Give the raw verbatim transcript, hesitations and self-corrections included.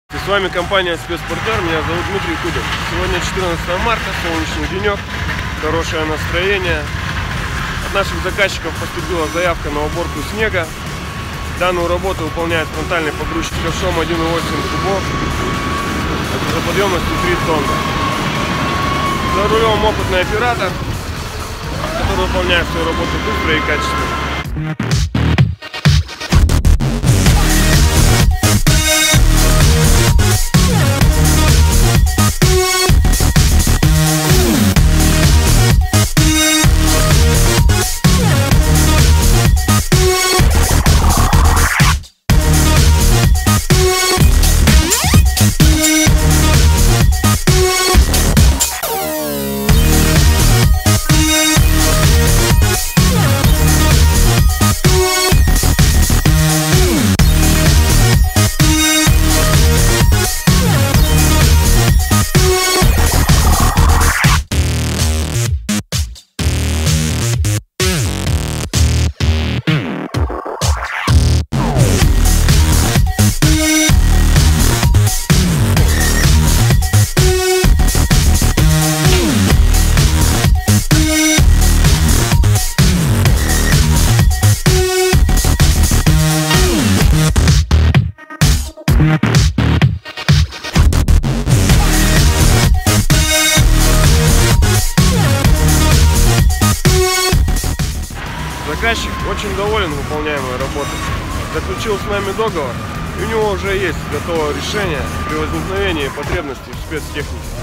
С вами компания Спецпортер, меня зовут Дмитрий Кубин. Сегодня четырнадцатое марта, солнечный денек, хорошее настроение. От наших заказчиков поступила заявка на уборку снега. Данную работу выполняет фронтальный погрузчик ковшом один и восемь кубов грузоподъемностью три тонны. За рулем опытный оператор, который выполняет свою работу быстро и качественно. Заказчик очень доволен выполняемой работой. Заключил с нами договор, и у него уже есть готовое решение при возникновении потребностей в спецтехнике.